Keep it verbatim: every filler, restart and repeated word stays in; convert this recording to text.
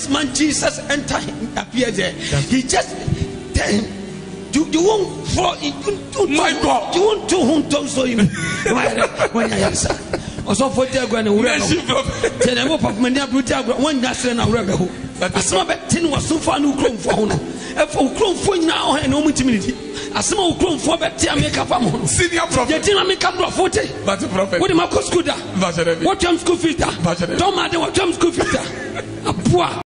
man Jesus entered, appeared there. He just then you you won't fall. You don't my God. You won't do who don't so him. When I answer, also for the grand and tell them up of many brutal one national now rebel. As my ten was so far no chrome for honor. If for chrome for now and no timidity. As some chrome for better make up a senior prophet. Did I make up for forty? But the prophet. What am I school? What jump school filter? Don't matter what jump school filter. A poor.